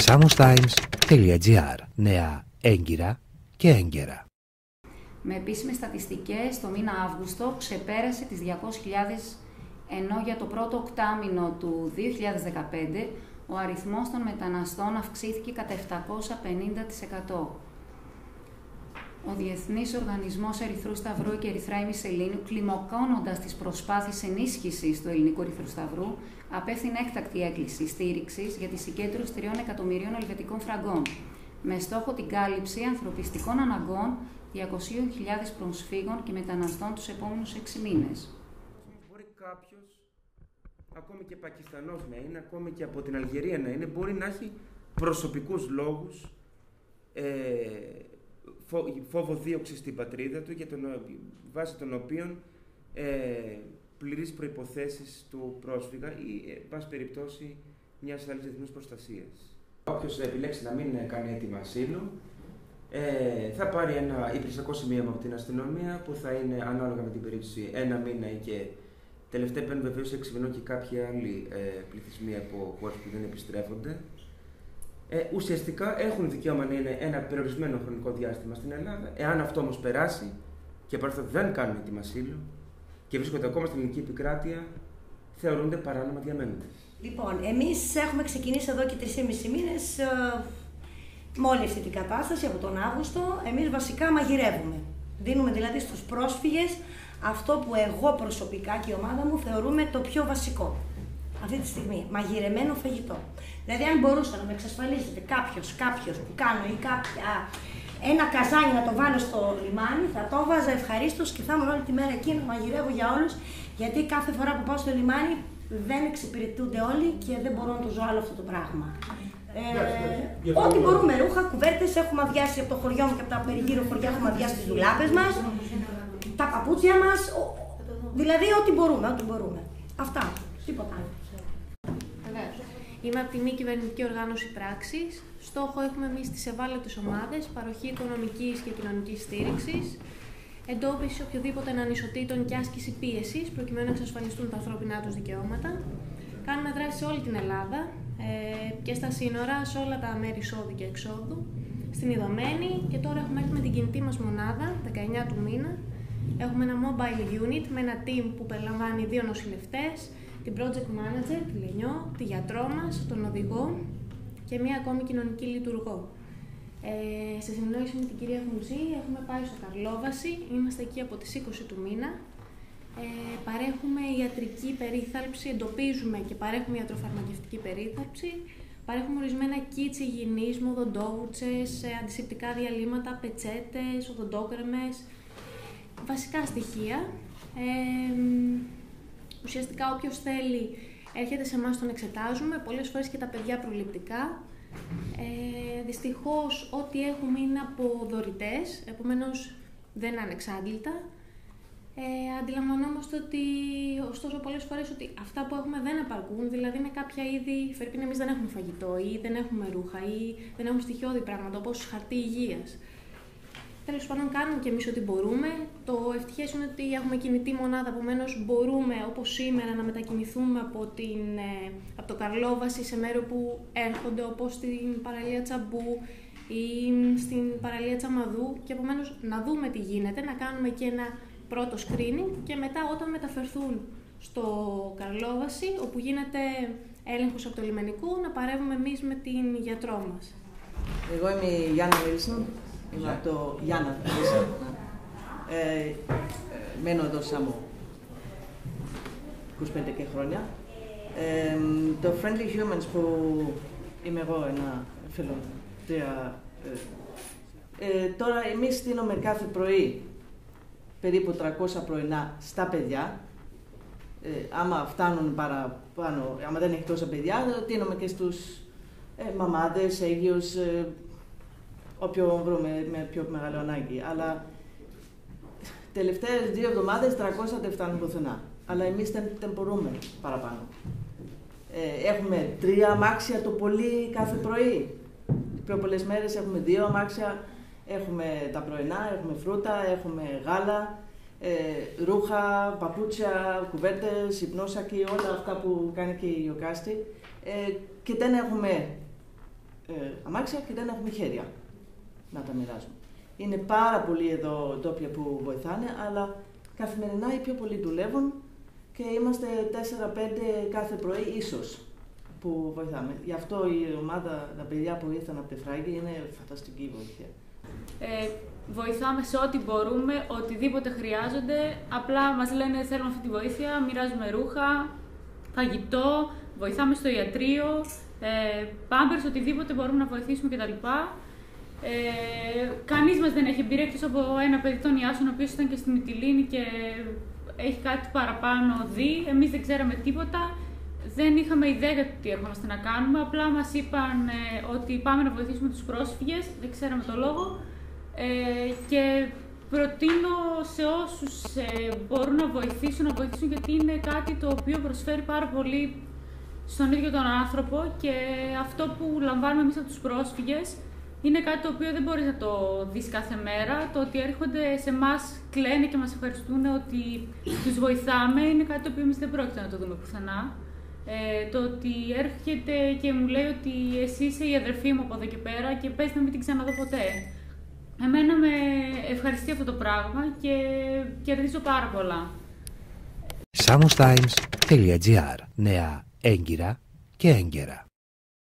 examostimes.gr. Νέα έγκυρα και έγκαιρα. Με επίσημες στατιστικές, το μήνα Αύγουστο ξεπέρασε τις 200.000, ενώ για το πρώτο οκτάμηνο του 2015 ο αριθμός των μεταναστών αυξήθηκε κατά 750%. Ο Διεθνής Οργανισμός Ερυθρού Σταυρού και Ερυθρά Ημισελήνου, κλιμακώνοντας τις προσπάθειες ενίσχυσης του ελληνικού Ερυθρού Σταυρού, απέφθηνε έκτακτη έκκληση στήριξης για τη συγκέντρωση 3 εκατομμυρίων ελβετικών φραγκών, με στόχο την κάλυψη ανθρωπιστικών αναγκών 200.000 προσφύγων και μεταναστών τους επόμενους 6 μήνες. Μπορεί κάποιος, ακόμη και Πακιστανός να είναι, ακόμη και από την Αλγερία να είναι, μπορεί να έχει προσωπικούς λόγους, φόβο δίωξη στην πατρίδα του, βάσει των οποίων πληρείς προϋποθέσεις του πρόσφυγα ή, εν πάση περιπτώσει, μιας άλλης διεθνούς προστασίας. Όποιος επιλέξει να μην κάνει αίτημα ασύλου, θα πάρει ένα υπηρεσιακό σημείωμα από την αστυνομία που θα είναι ανάλογα με την περίπτωση 1 μήνα ή και τελευταία παίρνουν βεβαίως 6 μηνών και κάποιοι άλλοι πληθυσμοί από χώρες που δεν επιστρέφονται. Ουσιαστικά έχουν δικαίωμα να είναι ένα περιορισμένο χρονικό διάστημα στην Ελλάδα. Εάν αυτό όμως περάσει και παρόλο δεν κάνουν αίτημα ασύλου και βρίσκονται ακόμα στην ελληνική επικράτεια, θεωρούνται παράνομα διαμένοντες. Λοιπόν, εμείς έχουμε ξεκινήσει εδώ και 3,5 μήνες με όλη αυτή την κατάσταση από τον Αύγουστο. Εμείς βασικά μαγειρεύουμε. Δίνουμε δηλαδή στους πρόσφυγες αυτό που εγώ προσωπικά και η ομάδα μου θεωρούμε το πιο βασικό αυτή τη στιγμή, μαγειρεμένο φαγητό. Δηλαδή, αν μπορούσα να με εξασφαλίσετε κάποιος που κάνω ή κάποια ένα καζάνι να το βάλω στο λιμάνι, θα το βάζα ευχαρίστως και θα ήμουν όλη τη μέρα εκεί να μαγειρεύω για όλους, γιατί κάθε φορά που πάω στο λιμάνι δεν εξυπηρετούνται όλοι και δεν μπορώ να το ζω άλλο αυτό το πράγμα. Ό,τι μπορούμε, ρούχα, κουβέρτες, έχουμε αδειάσει από το χωριό μου και από τα περιγύρω χωριά, έχουμε αδειάσει τις δουλάπες μας, τα παπούτσια μας, δηλαδή ό,τι μπορούμε. Αυτά, τίποτα άλλο. Είμαι από τη μη κυβερνητική οργάνωση Πράξης. Στόχο έχουμε εμείς τις ευάλωτες ομάδες, παροχή οικονομικής και κοινωνικής στήριξης, εντόπιση οποιοδήποτε ανισοτήτων και άσκηση πίεσης, προκειμένου να εξασφαλιστούν τα ανθρώπινά τους δικαιώματα. Κάνουμε δράσεις σε όλη την Ελλάδα και στα σύνορα, σε όλα τα μέρη εισόδου και εξόδου, στην Ιδωμένη, και τώρα έχουμε έρθει με την κινητή μας μονάδα, 19 του μήνα. Έχουμε ένα mobile unit με ένα team που περιλαμβάνει 2 νοσηλευτές, την project manager, τη Λενιό, τη γιατρό μας, τον οδηγό και μία ακόμη κοινωνική λειτουργό. Σε συνεννόηση με την κυρία Χουμζή έχουμε πάει στο Καρλόβαση, είμαστε εκεί από τις 20 του μήνα. Παρέχουμε ιατρική περίθαλψη, εντοπίζουμε και παρέχουμε ιατροφαρμακευτική περίθαλψη. Παρέχουμε ορισμένα kits υγιεινίσμου, οδοντόβουρτσες, αντισηπτικά διαλύματα, πετσέτες, οδοντόκρεμες, βασικά στοιχεία. Ουσιαστικά όποιος θέλει έρχεται σε εμάς, τον εξετάζουμε, πολλές φορές και τα παιδιά προληπτικά. Δυστυχώς ό,τι έχουμε είναι από δωρητές, επομένως δεν είναι ανεξάντλητα. Αντιλαμβανόμαστε ότι, ωστόσο, πολλές φορές ότι αυτά που έχουμε δεν επαρκούν, δηλαδή με κάποια είδη, φερπίν εμείς δεν έχουμε φαγητό ή δεν έχουμε ρούχα ή δεν έχουμε στοιχειώδη πράγματα όπως χαρτί υγείας. Τέλος πάντων, κάνουμε και εμείς ό,τι μπορούμε. Το ευτυχές είναι ότι έχουμε κινητή μονάδα, επομένως μπορούμε, όπως σήμερα, να μετακινηθούμε από το Καρλόβαση σε μέρη που έρχονται, όπως στην παραλία Τσαμπού ή στην παραλία Τσαμαδού, και επομένως να δούμε τι γίνεται, να κάνουμε και ένα πρώτο screening και μετά, όταν μεταφερθούν στο Καρλόβαση, όπου γίνεται έλεγχος από το λιμενικό, να παρεύουμε εμείς με την γιατρό μας. Εγώ είμαι η Γιάννα Μίλσον. Είμαι από το Γιάννα. Μένω εδώ Σάμο 25 και χρόνια. Το Friendly Humans που είμαι εγώ ένα φίλο, τώρα εμείς στείλουμε κάθε πρωί περίπου 300 πρωινά στα παιδιά. Άμα φτάνουν παραπάνω, άμα δεν έχει τόσα παιδιά, δίνουμε και στους μαμάδες, έγκυους, όποιον βρούμε με πιο μεγάλο ανάγκη. Αλλά τελευταίες 2 εβδομάδες 300 δεν φτάνουν πουθενά. Αλλά εμείς δεν μπορούμε παραπάνω. Έχουμε 3 αμάξια το πολύ κάθε πρωί. Πιο πολλές μέρες έχουμε 2 αμάξια. Έχουμε τα πρωινά, έχουμε φρούτα, έχουμε γάλα, ρούχα, παπούτσια, κουβέρτες, υπνόσακοι, όλα αυτά που κάνει και η Ιωκάστη. Και δεν έχουμε αμάξια και δεν έχουμε χέρια να τα μοιράζουμε. Είναι πάρα πολλοί εδώ ντόπια που βοηθάνε, αλλά καθημερινά οι πιο πολλοί δουλεύουν και είμαστε 4-5 κάθε πρωί ίσως που βοηθάμε. Γι' αυτό η ομάδα, τα παιδιά που ήρθαν από τη Φράγκη είναι φανταστική βοήθεια. Βοηθάμε σε ό,τι μπορούμε, οτιδήποτε χρειάζονται. Απλά μας λένε θέλουμε αυτή τη βοήθεια, μοιράζουμε ρούχα, φαγητό, βοηθάμε στο ιατρείο, πάμπερς, οτιδήποτε μπορούμε να βοηθήσουμε κτλ. Κανείς μας δεν έχει εμπειρία εκτός από ένα παιδί τον Ιάσον, ο οποίος ήταν και στη Μυτιλήνη και έχει κάτι παραπάνω δει. Εμείς δεν ξέραμε τίποτα, δεν είχαμε ιδέα για τι έρχομαστε να κάνουμε. Απλά μας είπαν ότι πάμε να βοηθήσουμε τους πρόσφυγες, δεν ξέραμε το λόγο. Και προτείνω σε όσους μπορούν να βοηθήσουν γιατί είναι κάτι το οποίο προσφέρει πάρα πολύ στον ίδιο τον άνθρωπο και αυτό που λαμβάνουμε εμείς από τους πρόσφυγες είναι κάτι το οποίο δεν μπορείς να το δεις κάθε μέρα. Το ότι έρχονται σε εμάς, κλαίνε και μας ευχαριστούν ότι τους βοηθάμε είναι κάτι το οποίο εμείς δεν πρόκειται να το δούμε πουθενά. Το ότι έρχεται και μου λέει ότι εσύ είσαι η αδερφή μου από εδώ και πέρα και πες να μην την ξαναδώ ποτέ. Εμένα με ευχαριστεί αυτό το πράγμα και κερδίζω πάρα πολλά. samostimes.gr. Νέα έγκυρα και έγκαιρα.